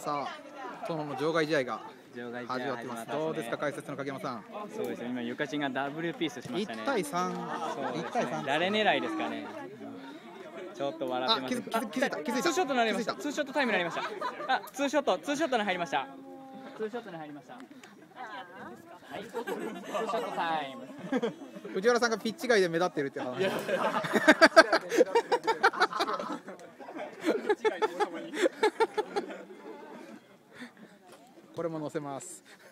さあ殿の場外試合が始まってます。どうですか解説の影山さん。 そうですね、今ゆかちんがダブルピースしましたね。 1対3、1対3。 誰狙いですかね。ちょっと笑ってます。 気づいた。 ツーショットになりました。ツーショットタイムになりました。あ、ツーショットに入りました。ツーショットに入りました。はい、ツーショットタイム。 藤原さんがピッチ外で目立ってるって話。これも載せます。